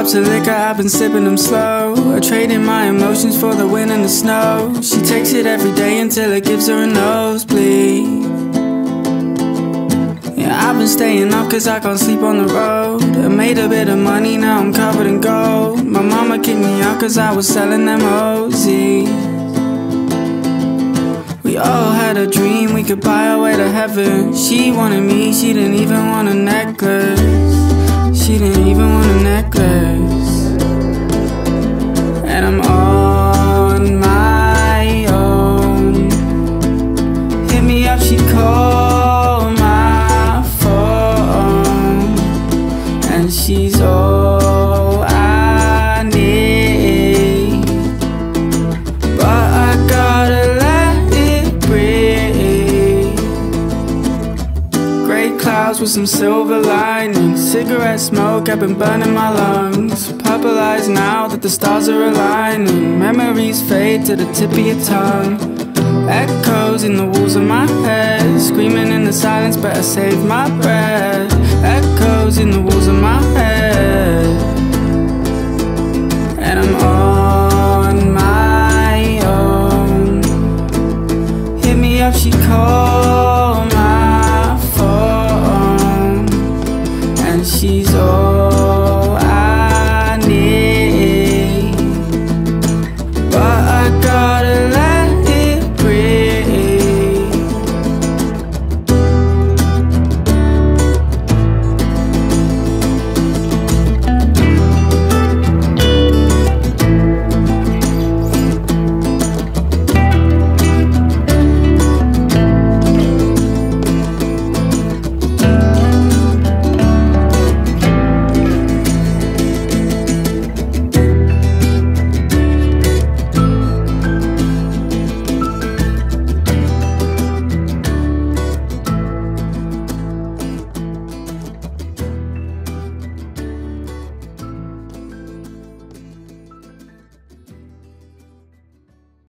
drops of liquor, I've been sipping them slow. I traded my emotions for the wind and the snow. She takes it every day until it gives her a nosebleed. Yeah, I've been staying up cause I can't sleep on the road. I made a bit of money, now I'm covered in gold. My mama kicked me out cause I was selling them OZs. We all had a dream, we could buy our way to heaven. She wanted me, she didn't even want a necklace. She didn't even want a necklace. And I'm on my own. Hit me up, she called my phone, and she's all I need. But I gotta let it breathe. Gray clouds with some silver linings. Cigarette smoke, I've been burning my lungs. Purple eyes now that the stars are aligning. Memories fade to the tip of your tongue. Echoes in the walls of my head. Screaming in the silence, better save my breath. Echoes in the walls of my head.